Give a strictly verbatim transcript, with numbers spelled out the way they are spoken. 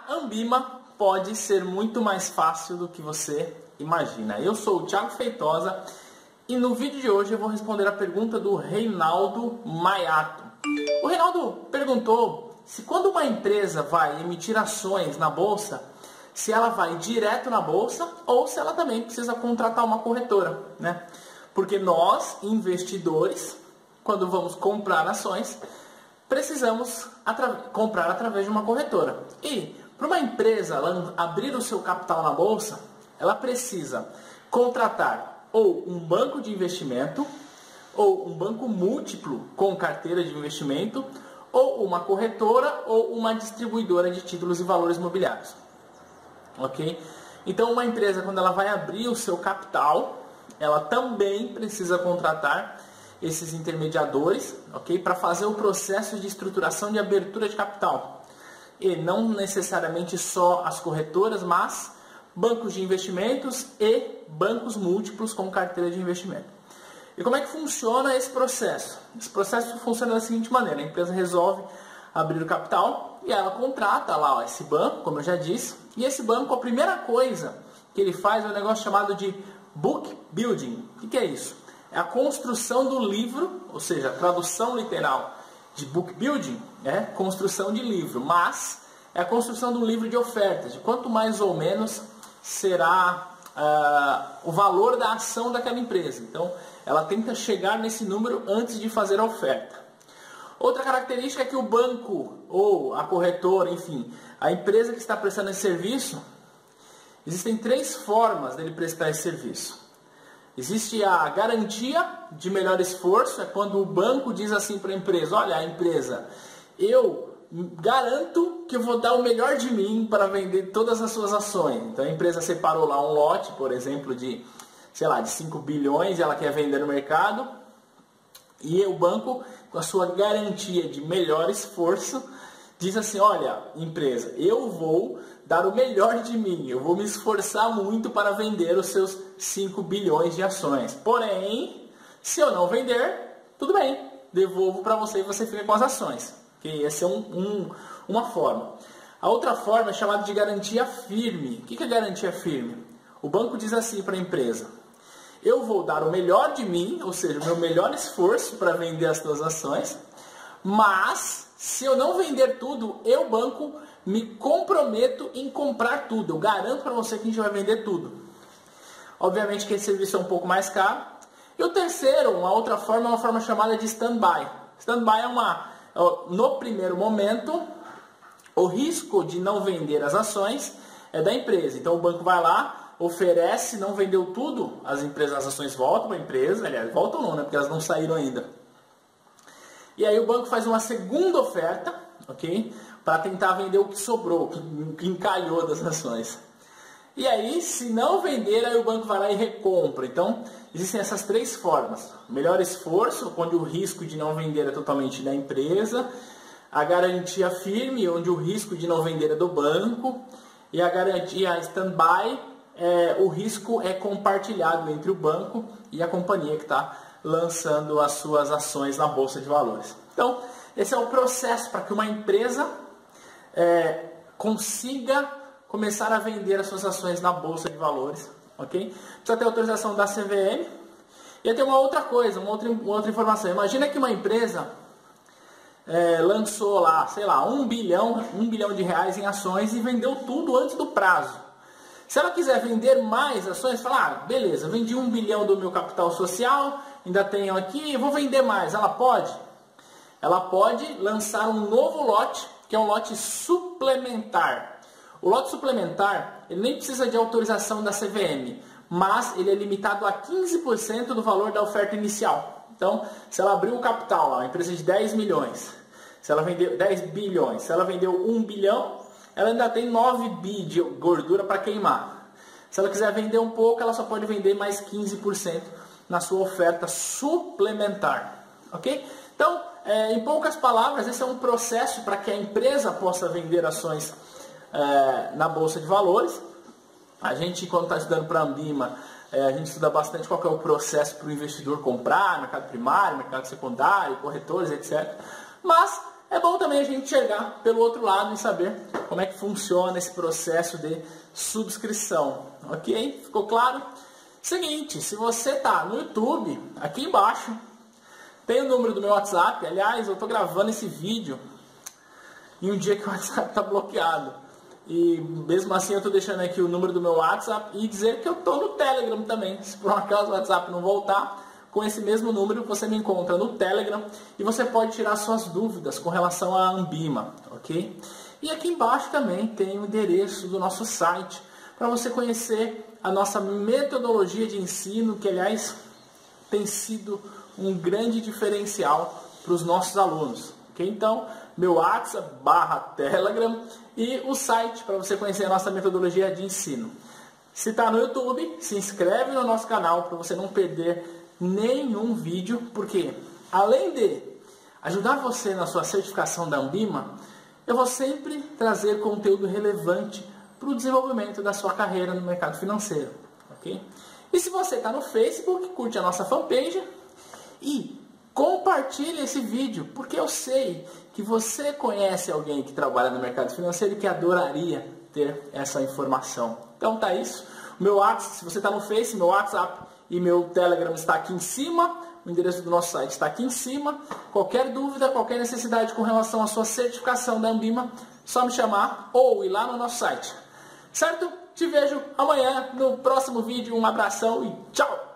A Ambima pode ser muito mais fácil do que você imagina. Eu sou o Thiago Feitosa e no vídeo de hoje eu vou responder a pergunta do Reinaldo Maiato. O Reinaldo perguntou se quando uma empresa vai emitir ações na bolsa, se ela vai direto na bolsa ou se ela também precisa contratar uma corretora, né? Porque nós, investidores, quando vamos comprar ações, precisamos atra- comprar através de uma corretora. E para uma empresa abrir o seu capital na bolsa, ela precisa contratar ou um banco de investimento, ou um banco múltiplo com carteira de investimento, ou uma corretora ou uma distribuidora de títulos e valores imobiliários. Ok? Então uma empresa, quando ela vai abrir o seu capital, ela também precisa contratar esses intermediadores, ok? Para fazer o processo de estruturação de abertura de capital. E não necessariamente só as corretoras, mas bancos de investimentos e bancos múltiplos com carteira de investimento. E como é que funciona esse processo? Esse processo funciona da seguinte maneira: a empresa resolve abrir o capital e ela contrata lá ó, esse banco, como eu já disse, e esse banco, a primeira coisa que ele faz é um negócio chamado de book building. O que é isso? É a construção do livro, ou seja, a tradução literal de book building é construção de livro, mas é a construção de um livro de ofertas, de quanto mais ou menos será uh, o valor da ação daquela empresa. Então, ela tenta chegar nesse número antes de fazer a oferta. Outra característica é que o banco ou a corretora, enfim, a empresa que está prestando esse serviço, existem três formas dele prestar esse serviço. Existe a garantia de melhor esforço, é quando o banco diz assim para a empresa: olha, a empresa, eu garanto que eu vou dar o melhor de mim para vender todas as suas ações. Então a empresa separou lá um lote, por exemplo, de, sei lá, de cinco bilhões, e ela quer vender no mercado, e o banco, com a sua garantia de melhor esforço, diz assim: olha, empresa, eu vou dar o melhor de mim, eu vou me esforçar muito para vender os seus cinco bilhões de ações. Porém, se eu não vender, tudo bem, devolvo para você e você fica com as ações. Okay? Essa é um, um, uma forma. A outra forma é chamada de garantia firme. O que é garantia firme? O banco diz assim para a empresa: eu vou dar o melhor de mim, ou seja, o meu melhor esforço para vender as suas ações, mas se eu não vender tudo, eu, banco, me comprometo em comprar tudo. Eu garanto para você que a gente vai vender tudo. Obviamente que esse serviço é um pouco mais caro. E o terceiro, uma outra forma, é uma forma chamada de stand-by. Stand-by é uma, no primeiro momento, o risco de não vender as ações é da empresa. Então o banco vai lá, oferece, não vendeu tudo, as empresas, as ações voltam para a empresa, aliás, voltam não, né? Porque elas não saíram ainda. E aí o banco faz uma segunda oferta, ok? Para tentar vender o que sobrou, o que encalhou das ações. E aí, se não vender, aí o banco vai lá e recompra. Então, existem essas três formas: melhor esforço, onde o risco de não vender é totalmente da empresa; a garantia firme, onde o risco de não vender é do banco; e a garantia stand-by, é, o risco é compartilhado entre o banco e a companhia que está lançando as suas ações na Bolsa de Valores. Então, esse é o processo para que uma empresa é, consiga começar a vender as suas ações na Bolsa de Valores. Ok? Precisa ter autorização da C V M. E tem uma outra coisa, uma outra, uma outra informação. Imagina que uma empresa é, lançou lá, sei lá, um bilhão, um bilhão de reais em ações e vendeu tudo antes do prazo. Se ela quiser vender mais ações, fala: ah, beleza, vendi um bilhão do meu capital social, ainda tenho aqui, vou vender mais. Ela pode? Ela pode lançar um novo lote, que é um lote suplementar. O lote suplementar, ele nem precisa de autorização da C V M, mas ele é limitado a quinze por cento do valor da oferta inicial. Então, se ela abriu o capital lá, uma empresa de dez milhões, se ela vendeu dez bilhões, se ela vendeu um bilhão, ela ainda tem nove bi de gordura para queimar. Se ela quiser vender um pouco, ela só pode vender mais quinze por cento na sua oferta suplementar. Ok? Então, é, em poucas palavras, esse é um processo para que a empresa possa vender ações é, na Bolsa de Valores. A gente, quando está estudando para a Ambima, é, a gente estuda bastante qual que é o processo para o investidor comprar, mercado primário, mercado secundário, corretores, etcétera. Mas é bom também a gente chegar pelo outro lado e saber como é que funciona esse processo de subscrição, ok? Ficou claro? Seguinte, se você está no YouTube, aqui embaixo tem o número do meu WhatsApp. Aliás, eu estou gravando esse vídeo em um dia que o WhatsApp está bloqueado. E mesmo assim eu estou deixando aqui o número do meu WhatsApp e dizer que eu estou no Telegram também. Se por um acaso o WhatsApp não voltar, com esse mesmo número você me encontra no Telegram e você pode tirar suas dúvidas com relação à Ambima, ok? E aqui embaixo também tem o endereço do nosso site para você conhecer a nossa metodologia de ensino, que aliás tem sido um grande diferencial para os nossos alunos. Okay? Então, meu WhatsApp barra Telegram e o site para você conhecer a nossa metodologia de ensino. Se está no YouTube, se inscreve no nosso canal para você não perder nenhum vídeo, porque além de ajudar você na sua certificação da Ambima, eu vou sempre trazer conteúdo relevante para o desenvolvimento da sua carreira no mercado financeiro, ok? E se você está no Facebook, curte a nossa fanpage e compartilhe esse vídeo, porque eu sei que você conhece alguém que trabalha no mercado financeiro e que adoraria ter essa informação. Então tá isso. O meu WhatsApp, se você está no Face, meu WhatsApp e meu Telegram está aqui em cima. O endereço do nosso site está aqui em cima. Qualquer dúvida, qualquer necessidade com relação à sua certificação da Ambima, só me chamar ou ir lá no nosso site. Certo? Te vejo amanhã no próximo vídeo. Um abração e tchau!